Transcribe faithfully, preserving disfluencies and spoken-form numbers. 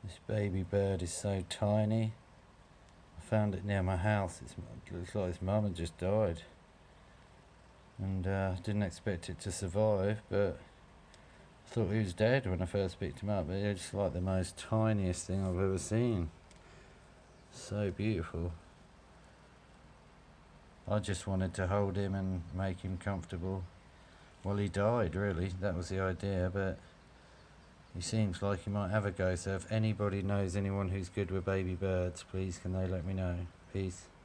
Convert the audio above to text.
This baby bird is so tiny. I found it near my house. It's, it looks like its mum had just died. And uh, didn't expect it to survive, but I thought he was dead when I first picked him up. But it's like the most tiniest thing I've ever seen. So beautiful. I just wanted to hold him and make him comfortable. Well, he died, really. That was the idea, but he seems like he might have a go. So if anybody knows anyone who's good with baby birds, please can they let me know. Peace.